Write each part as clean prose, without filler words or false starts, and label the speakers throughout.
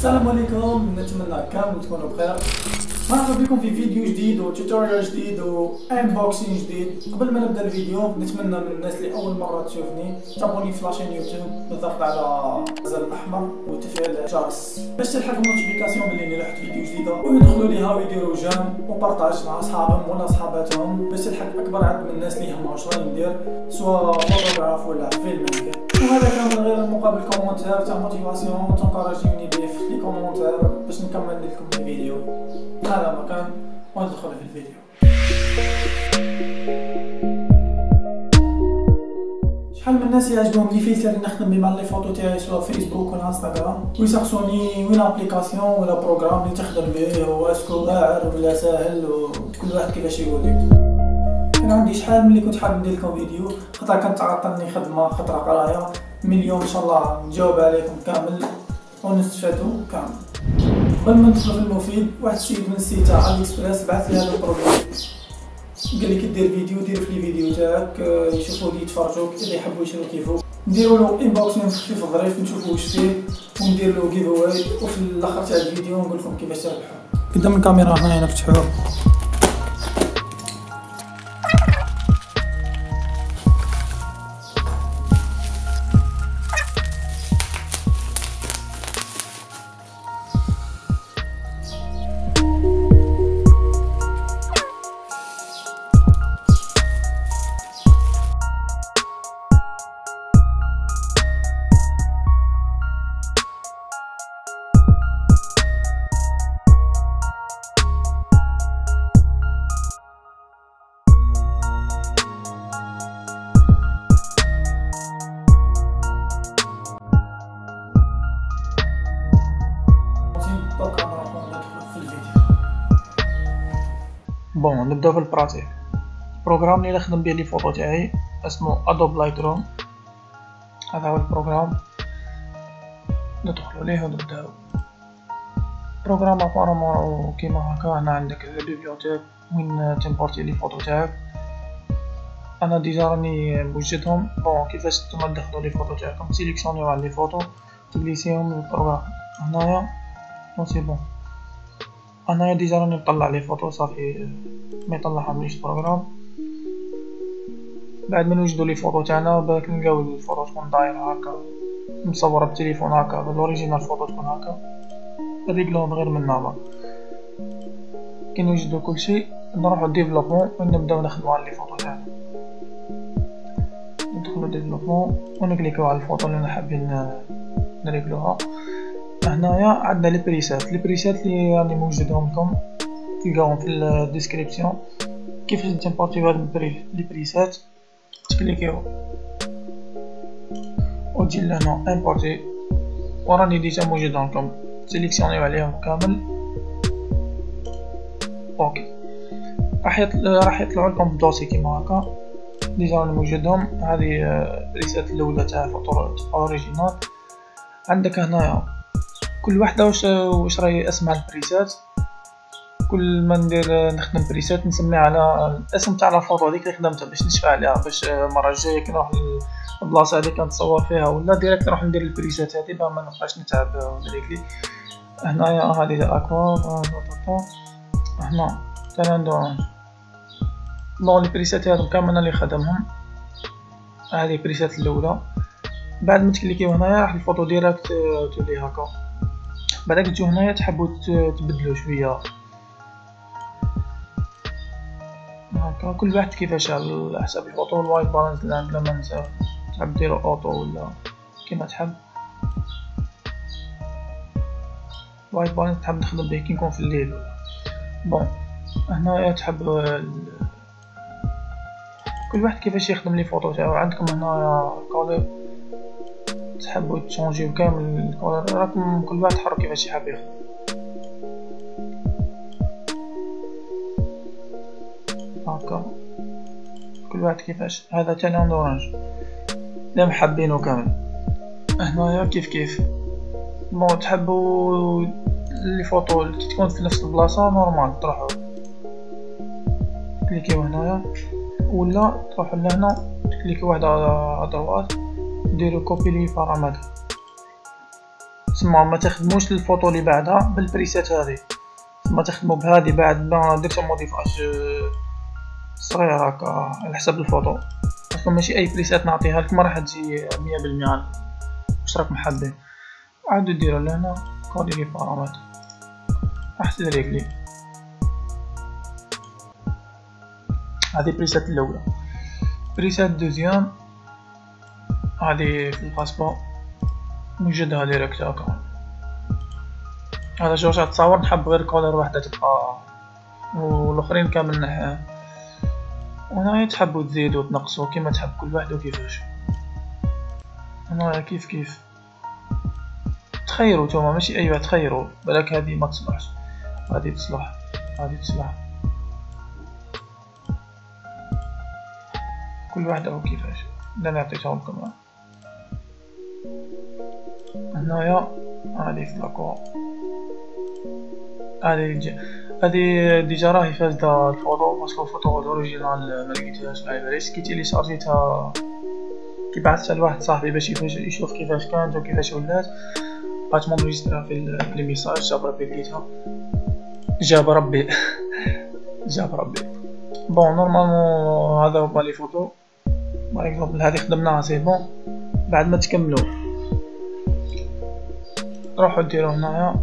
Speaker 1: السلام عليكم، نتمنى كامل تكونوا بخير. مرحبا بكم في فيديو جديد وتوتوريال جديد وانبوكسينج جديد. قبل ما نبدا الفيديو نتمنى من الناس اللي اول مره تشوفني تابوني في لاشين يوتيوب بالضغط على الزر الاحمر وتفعيل الجرس باش تلحق النوتيفيكاسيون ملي نلوح فيديو جديده، ويدخلوا ليها ويديروا جيم وبارطاج مع اصحابهم ولا صحاباتهم باش تلحق اكبر عدد من الناس اللي يهمها واش راني ندير، سواء فوتوغراف ولا فيلم. وهذا كان من غير مقابل كومنتير تاع موتيفاسيون تنكوراجيوني بيه في لي كومنتير باش نكمل لكم الفيديو. هذا مكان وندخل في الفيديو. شحال من الناس يعجبهم لي فيلتر اللي نخدم بهم على لي فوتو تاعي سواء فيسبوك ولا انستغرام، ويسقسوني وين ابليكاسيون ولا بروغرام اللي تخدم به واسكو واعر ولا ساهل وكل واحد كيفاش يقول لك. كان عندي شحال ملي كنت حاب ندير لكم فيديو، خاطر كانت تعطلني خدمه خاطر قرايه. من اليوم ان شاء الله نجاوب عليكم كامل ونستفادوا كامل. قبل ما ندخل في المفيد، واحد السيد من السيت تاع علي اكسبريس بعث لي هذا البروجرام، قال لي كي دير فيديو دير في لي فيديو تاعك يشوفوا لي يتفرجوك اللي يحبوا يشرو كيفو، نديروا له انبوكسينغ خفيف ظريف نشوفوا واش فيه وندير له جيف اواي، وفي الاخر تاع الفيديو نقول لكم كيفاش تربحوا. قدام الكاميرا هنا نفتحوه. بون نبداو في البراتيك. البروغرام اللي نخدم به لي فوتو تاعي اسمه ادوب لايتروم. هذا هو البروغرام، ندخلوا ليه ونبداو. البروغرام ابارامون كيما هكا. هنا عندك البيبليوتيك وين تمبورتي لي فوتو تاعك. انا ديجا راني موجدهم. بون كيفاش نتوما تدخلوا لي فوتو تاعكم، سيليكسيونيو على لي فوتو تجلسيهم للبروغرام. هنايا سي بون، انا ديجا راني مطلع لي فوتو صافي ما يطلعهمليش البروغرام. بعد ما نوجدو لي فوتو تاعنا بالك نلقاو الفوتو تكون دايره هكا مصوره بالتليفون هكا بالاوريجينال فوتو تكون هكا ريغلون غير من نظر. كي نوجدو كلشي نروحو ديفلوبمون ونبداو نخدمو على لي فوتو تاعنا. ندخلو ديفلوبمون ونكليكو على الفوتو اللي حابين نريغلوها. هنايا عندنا لي بريسات اللي راني موجدهم لكم، تلقاوهم في الديسكريبسيون. كيفاش تمبورتيو هاد لي بريسات، تكليكيو وتجي لهنا امبورتي، وراني ديجا موجدهم لكم، سيليكسيونيو عليهم كامل. اوكي، راح يطلعوا لكم الدوسي كيما هكا. ديجا راني موجدهم. هذه البريسات الاولى تاع فوتو اوريجينال. عندك هنايا كل وحده واش راهي اسمها البريسات. كل ما ندير نخدم بريسات نسميها على الاسم تاع الفوتو هذيك اللي خدمتها باش نشفى عليها، باش المره الجايه كي نروح للبلاصه هذيك كنتصور فيها ولا ديريكت نروح ندير البريسات هذه ما نبقاش نتعب ونريكلي. هنايا هذه اكوا هنا تالاند اورانج. بون لي بريسات هذو كامل اللي خدمهم. هذه البريسات الاولى. بعد ما تكليكيو هنايا راح الفوتو ديريكت تولي هكا. بعدك تجيو هنايا تحبوا تبدلوا شويه هكا، كل واحد كيفاش على حسب الفوتو. الوايت بالانس اللي عندنا ما ننساو، تحب ديرو اوتو ولا كيما تحب. الوايت بالانس تحب نخدم به كي نكون في الليل ولا. بون هنايا تحب كل واحد كيفاش يخدم لي فوتو تاعو. عندكم هنايا كولر، تحبوا تشونجيو كامل الكولر، راكم كل واحد حر كيفاش يحب يخدم. هكا كل واحد كيفاش. هذا تالاند اورانج لا محبينو كامل. هنايا كيف بون تحبوا لي فوتو اللي تكون في نفس البلاصه نورمال تروحوا كليكيو هنايا، ولا تروحوا لهنا تكليكيو واحده على ادروات ديروا كوبي لي بارامتر تسمى ما تخدموش الفوطو اللي بعدها بالبريسيت هذه، تسمى تخدموا بهذه بعد ما درتو موديفاج صغير هكا على حسب الفوطو. اصلا ماشي اي بريسيت نعطيها لكم راح تجي 100% واش راكم حابين. عادو ديروا لهنا كودي لي بارامتر راح تدريك لي هذه بريسيت الاولى. بريسيت دوزيام هذه في الباسبور نوجدها ديريكت هكا. هذا جوج تصاور نحب غير كولر واحدة تبقى والاخرين كامل نحيها. وهنايا تحبوا تزيدوا وتنقصوا كيما تحب كل واحد وكيفاش. هنايا كيف تخيروا نتوما ماشي ايوا تخيروا بالك هذه ما تصلحش هذه تصلح هذه تصلح كل واحد او كيفاش. انا عطيتها لكم. هنايا هذه في لاكور هذه ديجا راهي فاسدة الفوطو باسكو الفوطو الاوريجينال ملقيتهاش على باليش كي تيليشارجيتها كي بعثتها لواحد صاحبي باش يشوف كيفاش كانت وكيفاش ولات بقات مونجسترا في لي ميساج جاب ربي لقيتها جاب ربي بون نورمالمون هذا هما لي فوطو باغ اكزومبل هذه خدمناها سي بون. بعد ما تكملوا روحوا ديروا هنايا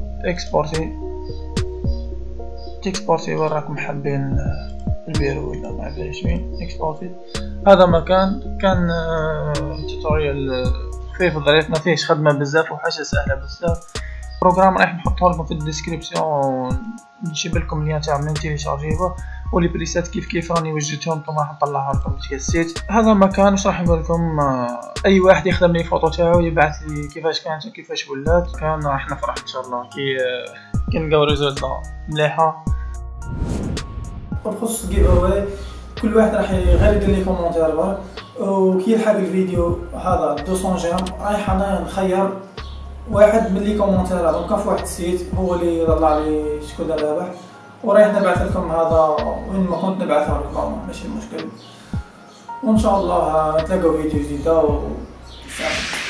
Speaker 1: تكسبورتي وين راكم حابين البيرو ولا ما عرفتش وين اكسبورتي. هذا مكان كان توتوريال خفيف ظريف ما فيهش خدمه بزاف وحاجه سهله بزاف. بروغرام راح نحطه لكم في الديسكريبسيون نجيب لكم اللين تاع منين تيليشارجيوه ولي بريسيت كيف راني وجدتهم لكم راح نطلعها لكم في السيت. هذا المكان واش راح نقول لكم اي واحد يخدم لي فوطو تاعو يبعث لي كيفاش كانت وكيفاش ولات كان راح نفرح ان شاء الله كي نلقاو ريزولتا مليحه.
Speaker 2: بخصوص الجيف اواي كل واحد راح غير يدير لي كومونتير برك وكي يلحق الفيديو هذا 200 جيم رايح انا نخير واحد من لي كومونتير هذا كان في واحد السيت هو اللي يطلع لي شكون رابح ورايح نبعث لكم هذا وين ما كنت نبعثها لكم ماشي مشكل. وان شاء الله نتلاقاو فيديو جديد.